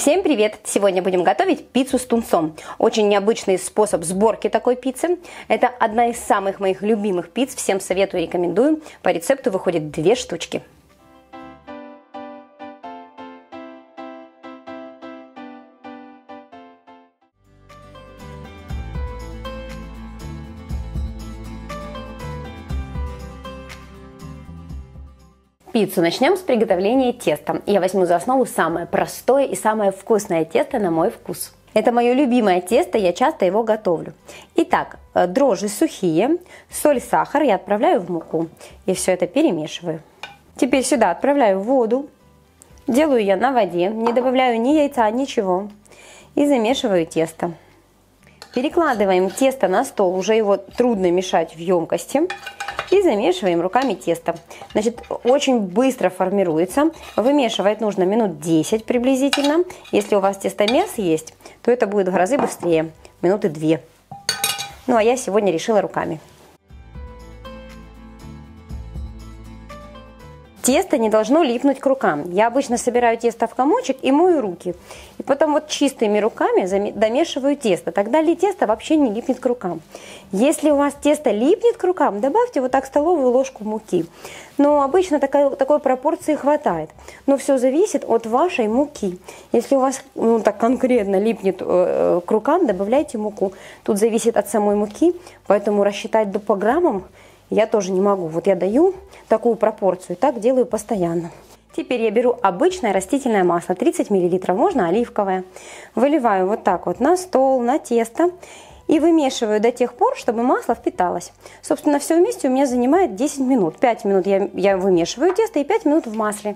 Всем привет! Сегодня будем готовить пиццу с тунцом. Очень необычный способ сборки такой пиццы. Это одна из самых моих любимых пицц. Всем советую и рекомендую. По рецепту выходит 2 штучки. Пиццу начнем с приготовления теста. Я возьму за основу самое простое и самое вкусное тесто на мой вкус. Это мое любимое тесто, я часто его готовлю. Итак, дрожжи сухие, соль, сахар я отправляю в муку. И все это перемешиваю. Теперь сюда отправляю воду. Делаю я на воде, не добавляю ни яйца, ничего. И замешиваю тесто. Перекладываем тесто на стол, уже его трудно мешать в емкости. И замешиваем руками тесто. Значит, очень быстро формируется. Вымешивать нужно минут 10 приблизительно. Если у вас тестомес есть, то это будет в разы быстрее. Минуты 2. Ну а я сегодня решила руками. Тесто не должно липнуть к рукам. Я обычно собираю тесто в комочек и мою руки. И потом вот чистыми руками домешиваю тесто. Тогда тесто вообще не липнет к рукам. Если у вас тесто липнет к рукам, добавьте вот так столовую ложку муки. Но обычно такой пропорции хватает. Но все зависит от вашей муки. Если у вас так конкретно липнет к рукам, добавляйте муку. Тут зависит от самой муки, поэтому рассчитать по граммам я тоже не могу. Вот я даю такую пропорцию, так делаю постоянно. Теперь я беру обычное растительное масло, 30 мл, можно оливковое. Выливаю вот так вот на стол, на тесто и вымешиваю до тех пор, чтобы масло впиталось. Собственно, все вместе у меня занимает 10 минут. 5 минут я вымешиваю тесто и 5 минут в масле.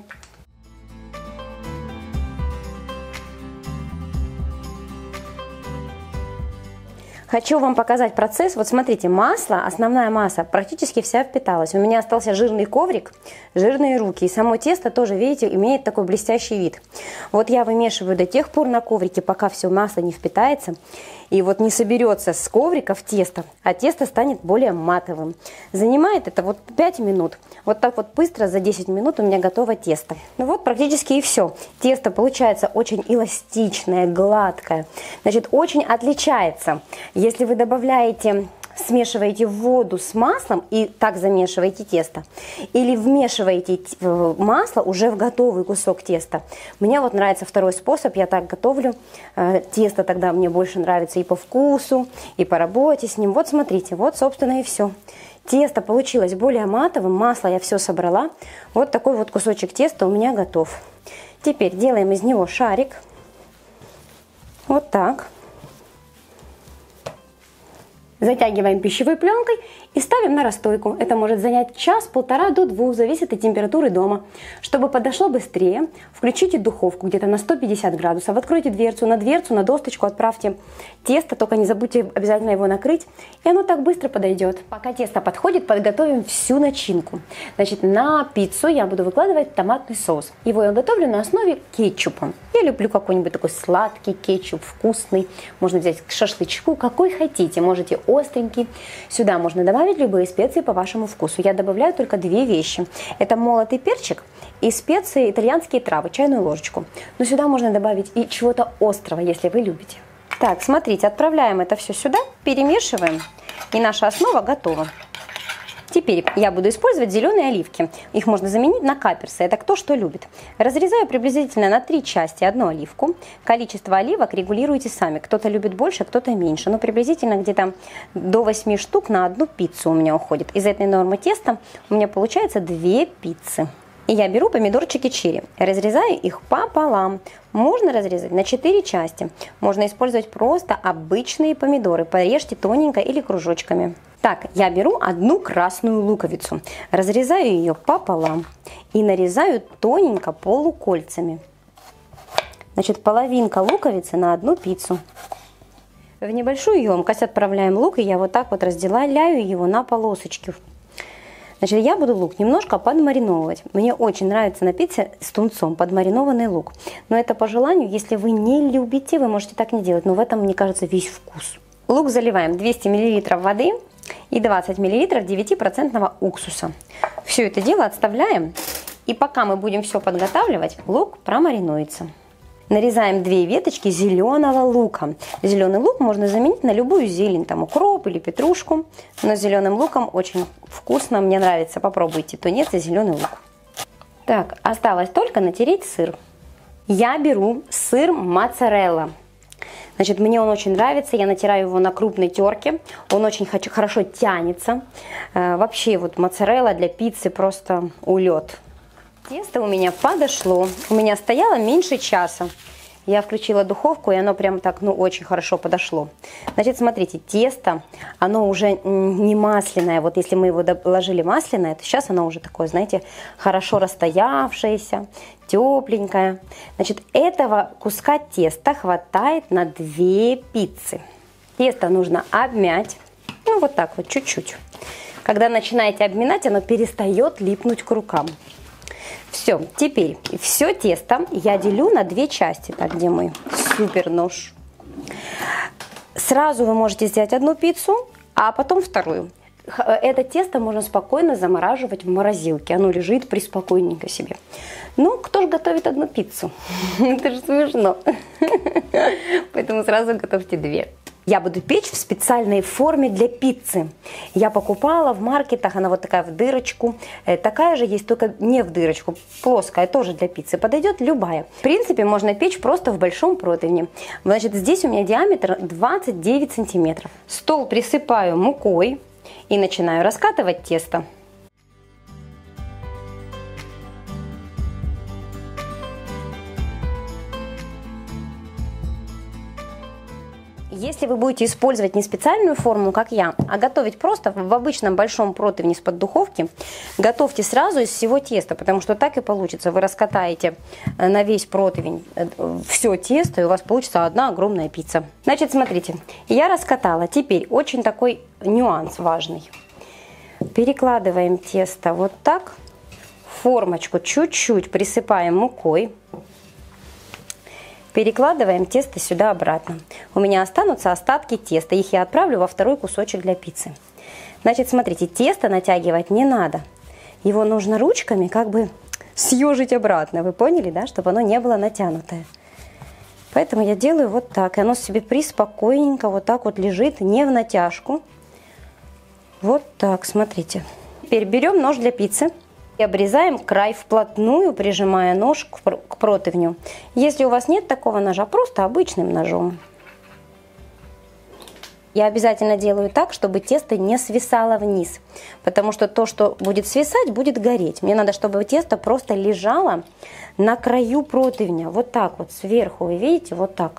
Хочу вам показать процесс. Вот смотрите, масло, основная масса практически вся впиталась. У меня остался жирный коврик, жирные руки. И само тесто тоже, видите, имеет такой блестящий вид. Вот я вымешиваю до тех пор на коврике, пока все масло не впитается. И вот не соберется с коврика в тесто, а тесто станет более матовым. Занимает это вот 5 минут. Вот так вот быстро за 10 минут у меня готово тесто. Ну вот практически и все. Тесто получается очень эластичное, гладкое. Значит, очень отличается. Если вы смешиваете воду с маслом и так замешиваете тесто, или вмешиваете масло уже в готовый кусок теста. Мне вот нравится второй способ, я так готовлю. Тесто тогда мне больше нравится и по вкусу, и по работе с ним. Вот смотрите, вот собственно и все. Тесто получилось более матовым, масло я все собрала. Вот такой вот кусочек теста у меня готов. Теперь делаем из него шарик. Вот так. Затягиваем пищевой пленкой и ставим на расстойку. Это может занять час, 1,5 до 2, зависит от температуры дома. Чтобы подошло быстрее, включите духовку где-то на 150 градусов, откройте дверцу, на досточку отправьте тесто, только не забудьте обязательно его накрыть, и оно так быстро подойдет. Пока тесто подходит, подготовим всю начинку. Значит, на пиццу я буду выкладывать томатный соус. Его я готовлю на основе кетчупа. Я люблю какой-нибудь такой сладкий кетчуп, вкусный. Можно взять к шашлычку, какой хотите. Можете остренький. Сюда можно добавить любые специи по вашему вкусу. Я добавляю только 2 вещи. Это молотый перчик и специи, итальянские травы, чайную ложечку. Но сюда можно добавить и чего-то острого, если вы любите. Так, смотрите, отправляем это все сюда, перемешиваем, и наша основа готова. Теперь я буду использовать зеленые оливки. Их можно заменить на каперсы. Это кто что любит. Разрезаю приблизительно на 3 части одну оливку. Количество оливок регулируйте сами. Кто-то любит больше, кто-то меньше. Но приблизительно где-то до 8 штук на одну пиццу у меня уходит. Из этой нормы теста у меня получается 2 пиццы. И я беру помидорчики черри, разрезаю их пополам. Можно разрезать на 4 части. Можно использовать просто обычные помидоры. Порежьте тоненько или кружочками. Так, я беру одну красную луковицу, разрезаю ее пополам и нарезаю тоненько полукольцами. Значит, половинка луковицы на одну пиццу. В небольшую емкость отправляем лук, и я вот так вот разделяю его на полосочки. Значит, я буду лук немножко подмариновывать. Мне очень нравится на пицце с тунцом подмаринованный лук. Но это по желанию, если вы не любите, вы можете так не делать. Но в этом, мне кажется, весь вкус. Лук заливаем 200 мл воды и 20 мл 9% уксуса. Все это дело отставляем. И пока мы будем все подготавливать, лук промаринуется. Нарезаем 2 веточки зеленого лука. Зеленый лук можно заменить на любую зелень, там укроп или петрушку. Но с зеленым луком очень вкусно, мне нравится. Попробуйте тунец и зеленый лук. Так, осталось только натереть сыр. Я беру сыр моцарелла. Значит, мне он очень нравится, я натираю его на крупной терке, он очень хорошо тянется. Вообще, вот моцарелла для пиццы просто улет. Тесто у меня подошло, у меня стояло меньше часа. Я включила духовку, и оно прям так, ну, очень хорошо подошло. Значит, смотрите, тесто, оно уже не масляное. Вот если мы его ложили масляное, то сейчас оно уже такое, знаете, хорошо расстоявшееся, тепленькое. Значит, этого куска теста хватает на 2 пиццы. Тесто нужно обмять, ну, вот так вот, чуть-чуть. Когда начинаете обминать, оно перестает липнуть к рукам. Все, теперь все тесто я делю на 2 части. Так, где мой супер нож? Сразу вы можете сделать одну пиццу, а потом вторую. Это тесто можно спокойно замораживать в морозилке. Оно лежит приспокойненько себе. Ну, кто же готовит одну пиццу? Это же смешно. Поэтому сразу готовьте 2. Я буду печь в специальной форме для пиццы. Я покупала в маркетах, она вот такая в дырочку. Такая же есть, только не в дырочку, плоская, тоже для пиццы. Подойдет любая. В принципе, можно печь просто в большом противне. Значит, здесь у меня диаметр 29 сантиметров. Стол присыпаю мукой и начинаю раскатывать тесто. Если вы будете использовать не специальную форму, как я, а готовить просто в обычном большом противне из-под духовки, готовьте сразу из всего теста, потому что так и получится. Вы раскатаете на весь противень все тесто, и у вас получится одна огромная пицца. Значит, смотрите, я раскатала. Теперь очень такой нюанс важный. Перекладываем тесто вот так, формочку чуть-чуть присыпаем мукой. Перекладываем тесто сюда обратно. У меня останутся остатки теста. Их я отправлю во второй кусочек для пиццы. Значит, смотрите, тесто натягивать не надо. Его нужно ручками как бы съежить обратно. Вы поняли, да? Чтобы оно не было натянутое. Поэтому я делаю вот так. И оно себе приспокойненько вот так вот лежит, не в натяжку. Вот так, смотрите. Теперь берем нож для пиццы. И обрезаем край вплотную, прижимая нож к противню. Если у вас нет такого ножа, просто обычным ножом. Я обязательно делаю так, чтобы тесто не свисало вниз, потому что то, что будет свисать, будет гореть. Мне надо, чтобы тесто просто лежало на краю противня, вот так вот сверху, вы видите, вот так.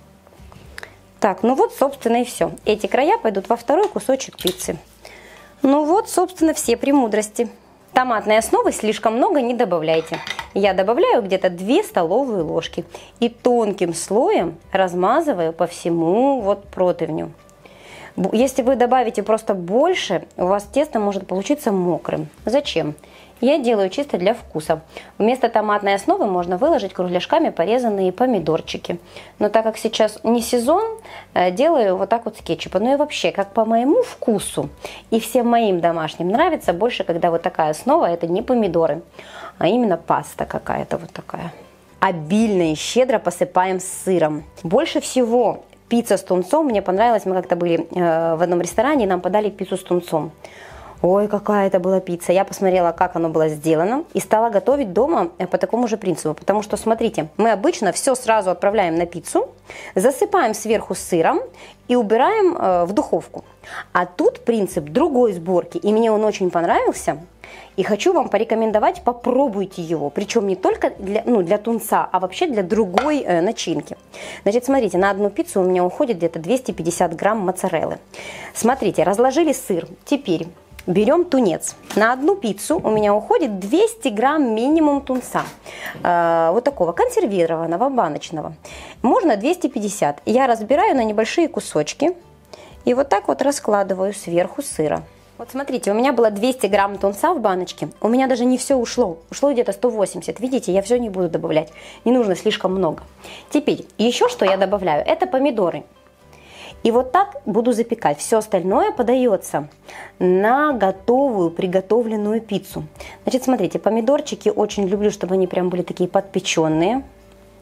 Так, ну вот, собственно, и все. Эти края пойдут во второй кусочек пиццы. Ну вот, собственно, все премудрости. Томатной основы слишком много не добавляйте. Я добавляю где-то 2 столовые ложки и тонким слоем размазываю по всему вот противню. Если вы добавите просто больше, у вас тесто может получиться мокрым. Зачем? Я делаю чисто для вкуса. Вместо томатной основы можно выложить кругляшками порезанные помидорчики. Но так как сейчас не сезон, делаю вот так вот с кетчупом. Ну и вообще, как по моему вкусу и всем моим домашним нравится больше, когда вот такая основа, это не помидоры, а именно паста какая-то вот такая. Обильно и щедро посыпаем сыром. Больше всего пицца с тунцом мне понравилась. Мы как-то были в одном ресторане, и нам подали пиццу с тунцом. Ой, какая это была пицца. Я посмотрела, как оно было сделано, и стала готовить дома по такому же принципу. Потому что, смотрите, мы обычно все сразу отправляем на пиццу, засыпаем сверху сыром и убираем в духовку. А тут принцип другой сборки, и мне он очень понравился. И хочу вам порекомендовать, попробуйте его. Причем не только для тунца, а вообще для другой начинки. Значит, смотрите, на одну пиццу у меня уходит где-то 250 грамм моцареллы. Смотрите, разложили сыр. Теперь берем тунец. На одну пиццу у меня уходит 200 грамм минимум тунца. Вот такого консервированного, баночного. Можно 250. Я разбираю на небольшие кусочки и вот так вот раскладываю сверху сыра. Вот смотрите, у меня было 200 грамм тунца в баночке. У меня даже не все ушло. Ушло где-то 180. Видите, я все не буду добавлять. Не нужно слишком много. Теперь, еще что я добавляю, это помидоры. И вот так буду запекать. Все остальное подается на готовую, приготовленную пиццу. Значит, смотрите, помидорчики очень люблю, чтобы они прям были такие подпеченные.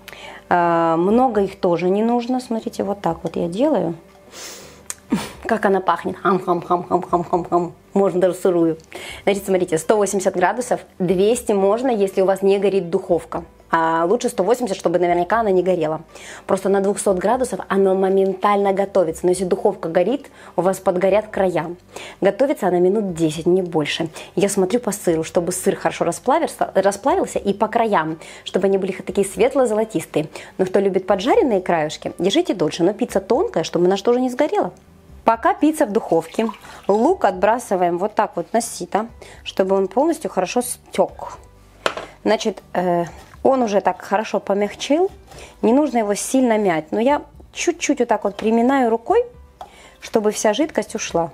Много их тоже не нужно. Смотрите, вот так вот я делаю. Как она пахнет. Хам-хам-хам-хам-хам-хам-хам. Можно даже сырую. Значит, смотрите, 180 градусов, 200 можно, если у вас не горит духовка. А лучше 180, чтобы наверняка она не горела. Просто на 200 градусов она моментально готовится. Но если духовка горит, у вас подгорят края. Готовится она минут 10, не больше. Я смотрю по сыру, чтобы сыр хорошо расплавился, и по краям, чтобы они были такие светло-золотистые. Но кто любит поджаренные краюшки, держите дольше. Но пицца тонкая, чтобы она тоже не сгорела. Пока пицца в духовке, лук отбрасываем вот так вот на сито, чтобы он полностью хорошо стек. Значит, он уже так хорошо помягчил, не нужно его сильно мять, но я чуть-чуть вот так вот приминаю рукой, чтобы вся жидкость ушла.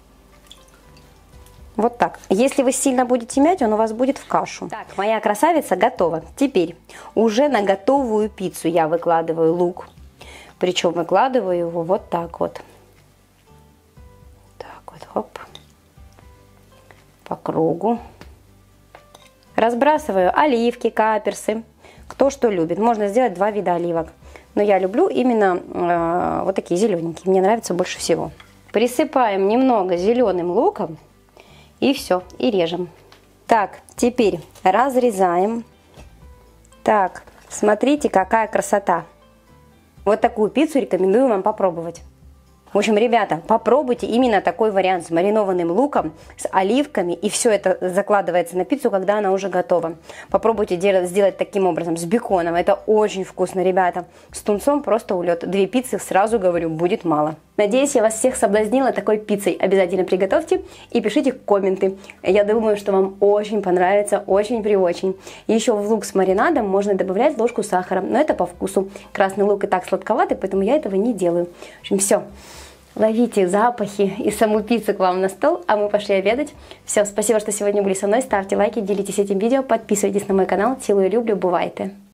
Вот так. Если вы сильно будете мять, он у вас будет в кашу. Так, моя красавица готова. Теперь уже на готовую пиццу я выкладываю лук, причем выкладываю его вот так вот. Хоп, по кругу. Разбрасываю оливки, каперсы. Кто что любит. Можно сделать 2 вида оливок. Но я люблю именно вот такие зелененькие. Мне нравится больше всего. Присыпаем немного зеленым луком. И все. И режем. Так, теперь разрезаем. Так, смотрите, какая красота. Вот такую пиццу рекомендую вам попробовать. В общем, ребята, попробуйте именно такой вариант с маринованным луком, с оливками, и все это закладывается на пиццу, когда она уже готова. Попробуйте сделать таким образом, с беконом, это очень вкусно, ребята. С тунцом просто улет. 2 пиццы, сразу говорю, будет мало. Надеюсь, я вас всех соблазнила такой пиццей. Обязательно приготовьте и пишите комменты. Я думаю, что вам очень понравится, очень-преочень. Еще в лук с маринадом можно добавлять ложку сахара, но это по вкусу. Красный лук и так сладковатый, поэтому я этого не делаю. В общем, все. Ловите запахи и саму пиццу к вам на стол, а мы пошли обедать. Все, спасибо, что сегодня были со мной. Ставьте лайки, делитесь этим видео, подписывайтесь на мой канал. Целую, люблю, бывайте!